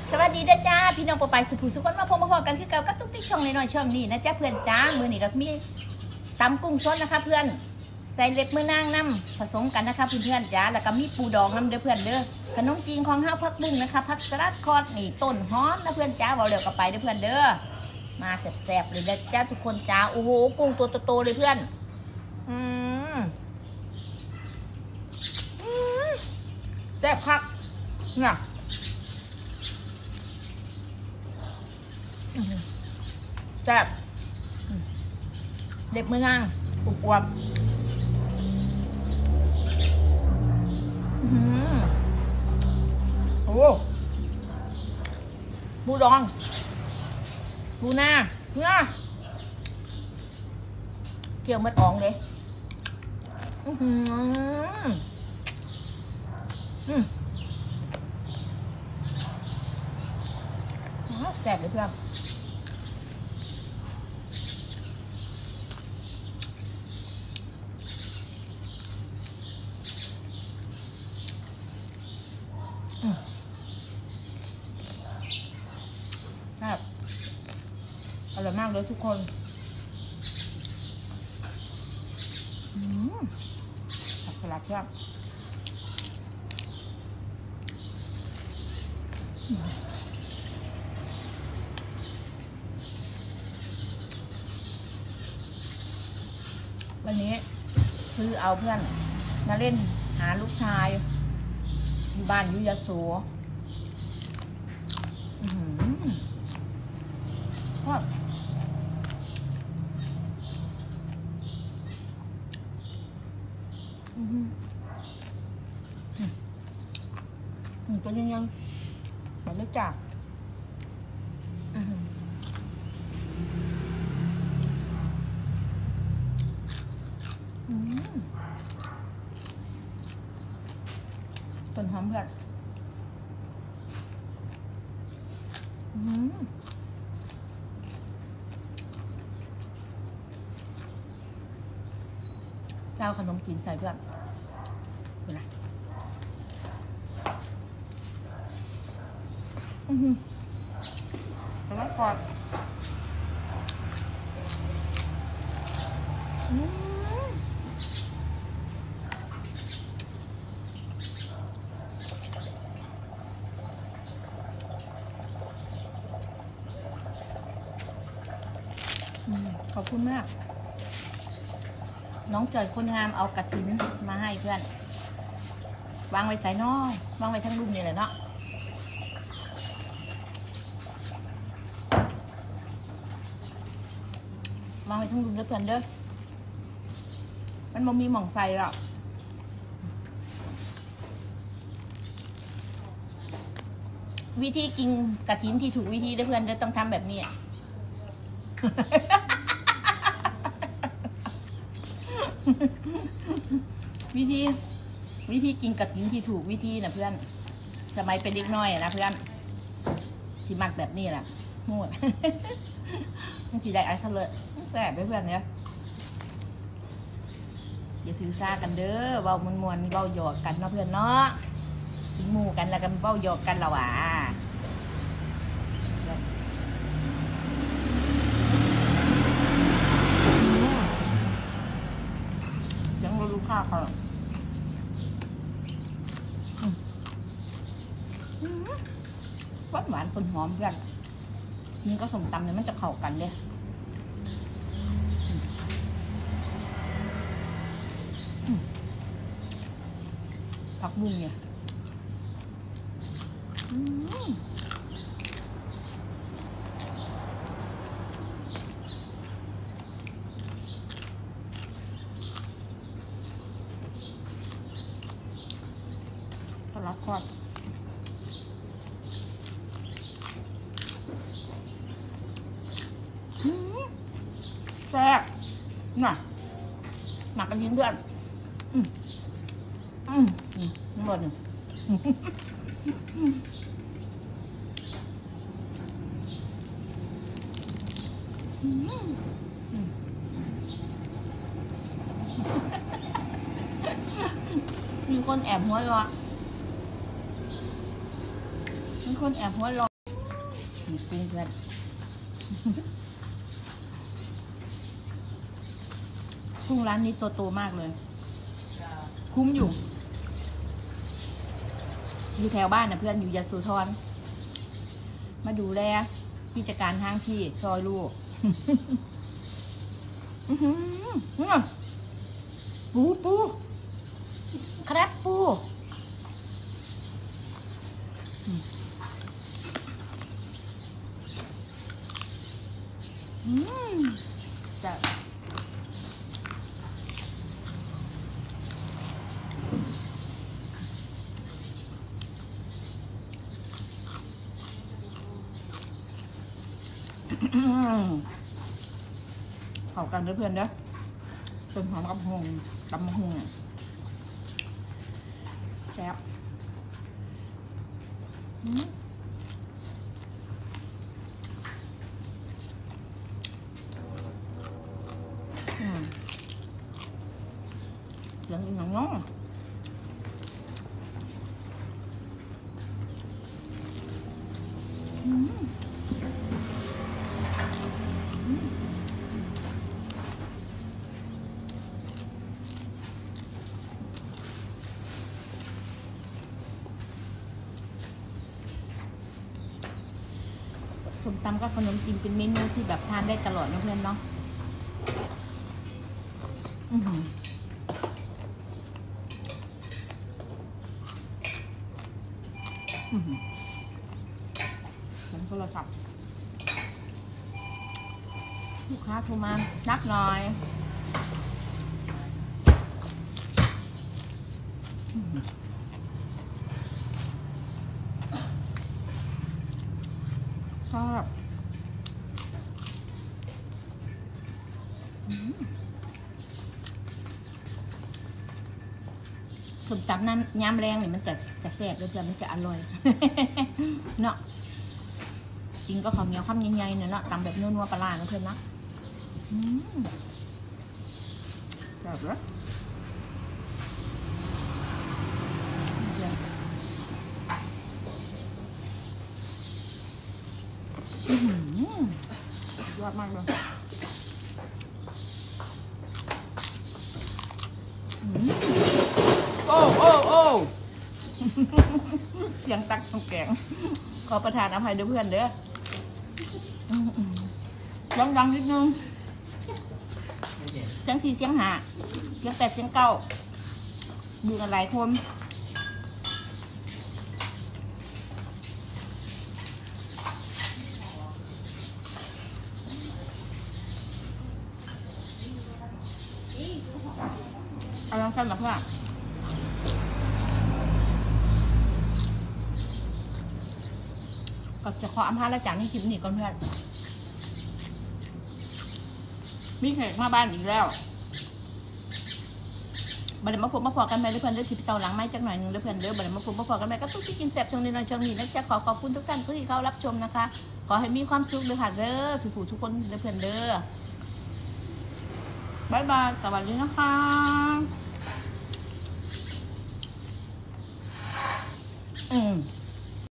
สวัสดีนะจ้าพี่น้องปอไปสุภูสุขคนมาพบกันคือเก่ากับตุ๊กติ๊กช่องน้อยๆช่องนี้นะจ้าเพื่อนจ้ามือนี่ก็มีตำกุ้งสดนะคะเพื่อนใส่เล็บมือนางน้ำผสมกันนะคะเพื่อนๆจ้าแล้วก็มีปูดองน้ำเด้อเพื่อนเด้อขนมจีนของห้าวพักบุ้งนะคะผักสลัดคอดนี่ต้นฮ้อนนะเพื่อนจ้าบอกเดี๋ยวก็ไปเด้อเพื่อนเด้อมาแซ่บๆเลยนะจ้าทุกคนจ้าโอ้โหกุ้งตัวโตๆเลยเพื่อนแซ่บคักเนี่ยแซ่บเด็บมือนางอุบอวบโอ้บูดองบูนาเนื้อเกี่ยวมัดอ่องเลยแซ่บเลยเพื่อนครับอร่อยมากเลยทุกคนผักสลัดครับวันนี้ซื้อเอาเพื่อนมาเล่นหาลูกชายอยู่บ้านยุยโสก็ตัวยังมันเล็กจัดต้นหอมเพื่อนเจ้าขนมจีนใส่เพื่อนดูนะสลัดกรอบขอบคุณมากน้องจอยคนงามเอากระถิ่นมาให้เพื่อนวางไว้ใส่นอกวางไว้ทั้งรูปนี่เลยเนาะวางไว้ทั้งรูปเด้อเพื่อนเด้อมันบ่มีหม่องใส่หรอกวิธีกินกระถิ่นที่ถูกวิธีเด้อเพื่อนเด้อต้องทำแบบนี้วิธีกินกระถิ่นที่ถูกวิธีนะเพื่อนสมัยเป็นเด็กน้อยนะเพื่อนสิมักแบบนี้แหละโง่มันสีได้ไอ้ทะเลแสบไปเพื่อนเนี่ยอย่าซื้อซากันเด้อเบามวนเบาหยอกกันเนาะเพื่อนเนาะกินหมูกันแล้วกันเบาหยอกกันเรายังไม่รู้ค่าเขาหวานคนหอมเพื่อนนี่ก็สมตำเนี่ยมันจะเข้ากันเลยผักบุ้งเนี่ยสลัดคอดแซ่บน่ะหมักกันทิ้งเพื่อนหมดมีคนแอบหัวเราะมีคนแอบหัวเราะมีกุ้งเพื่อนกุ้งร้านนี้โตมากเลยคุ้มอยู่แถวบ้านนะเพื่อนอยู่ยโสธรมาดูแลกิจการทางพี่ซอยลูกปูครับปูจะเข้ากันด้วยเพื่อนเด้อต้นหอมกับหงตำมะฮงแซ่บเหลืองอีกหน่อยน้องส้มตำกับขนมจีนเป็นเมนูที่แบบทานได้ตลอดนะเพื่อนเนาะเป็นโทรศัพท์ลูกค้าโทรมานักหน่อยชอบส้มตำน้ำยำแรงเนี่ยมันจะแซ่บด้วยเพื่อนมันจะอร่อยเนาะกินก็ข้าวเหนียวข้ามใหญ่ๆเนาะตำแบบนัวๆปลาเพื่อนนะแซ่บเลยยอดมากเลยโอ้เสียงตักตรงแกงขอประทานอภัยด้วยเพื่อนเด้อดังนิดนึงเสียง4เสียง5เสียง8เสียง9ดูกันหลายคนเอาลองกันหรอเพื่อนก็จะขออภัยและจากในคลิปนี้ก่อนเพื่อนมีแขกมาบ้านอีกแล้วบัดนี้มาพบมาพอกันไหมเพื่อนเด้อที่เตาหลังไม้จักหน่อยนึงเพื่อนเด้อบัดนี้มาพบมาพอกันไหมก็ต้องกินแซ่บช่วงนี้นะช่วงนี้นะจะขอบคุณทุกท่านที่เข้ารับชมนะคะขอให้มีความสุขเลยค่ะเด้อทุกผู้ทุกคนเด้อเพื่อนเด้อบายบายสวัสดีนะคะ